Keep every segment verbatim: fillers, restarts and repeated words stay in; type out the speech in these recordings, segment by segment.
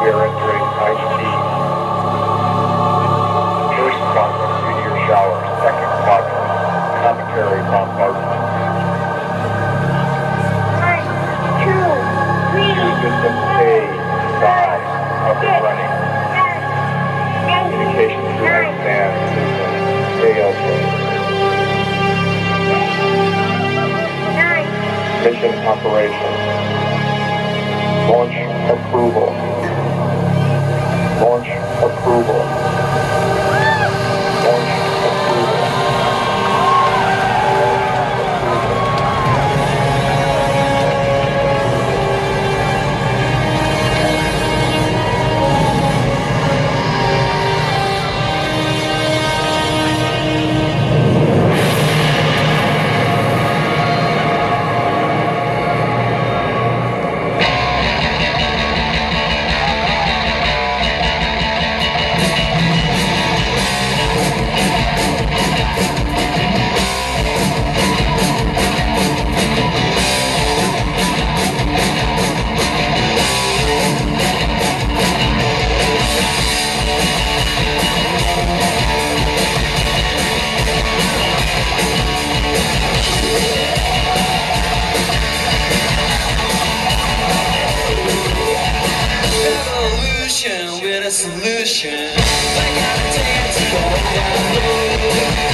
we are entering Ice Tea. First quadrant, meteor shower. Second quadrant, cometary bombardment. One, two, three, Two systems A, five, up and running. Communication through X-band system, A L K. nine, Mission operation. Launch approval. Launch approval. Launch approval. With a solution, I gotta take it to go down low.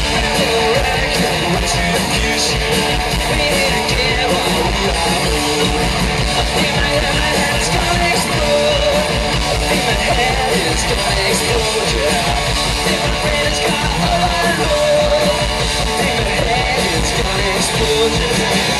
Retribution, we need to get what we are. I think my head, my head is gonna explode. I think my head is gonna explode, yeah. I think my brain is gonna overload. I think my head is gonna explode, yeah.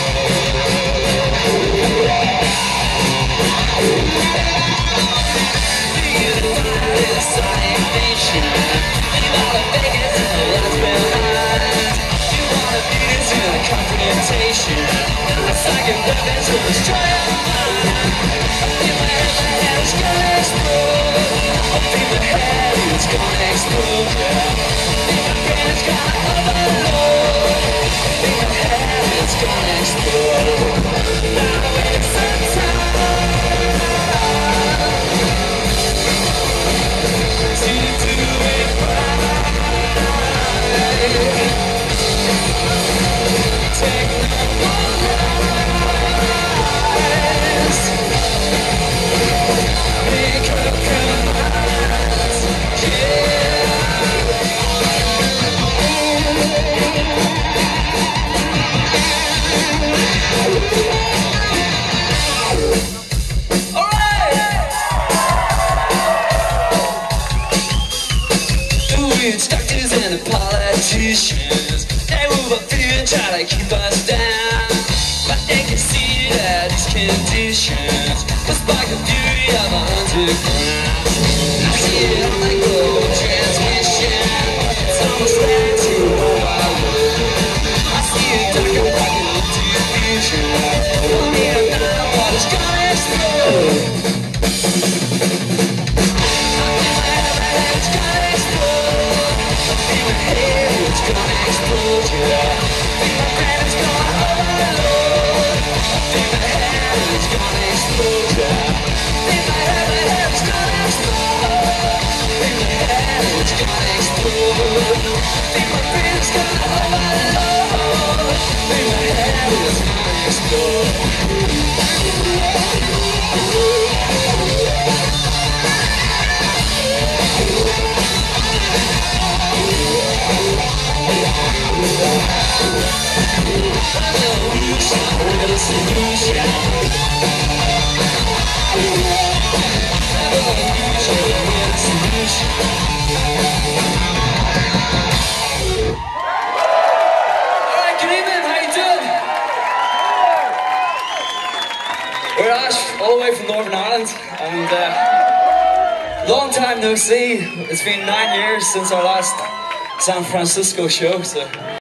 It's like a weapon to destroy your mind. I feel my head, my head is gonna explode. I feel my head is gonna explode, yeah. I think my brain is gonna overload. I think my head is gonna explode. Now it's some time to do it right. Take no more lies. Make up your minds, yeah. Alright! The instructors and the politicians, they move up fear and try to keep us down. But they can see that these conditions will spark the beauty of our underground. I see it on the global transmission. It's almost like to mobile world. I see it darker, darker into the future. We'll need a night what is gonna explode. I feel my head, my head is gonna explode. I feel my head is gonna explode, yeah. I think my brain is gonna overload. I think my head is gonna explode, yeah. I think my head, my head is gonna explode. I think my head is gonna explode. I think my brain is gonna overload. I think my head is gonna explode. Alright, good evening, how you doing? We're Ash, all the way from Northern Ireland, and uh, long time no see. It's been nine years since our last San Francisco show, so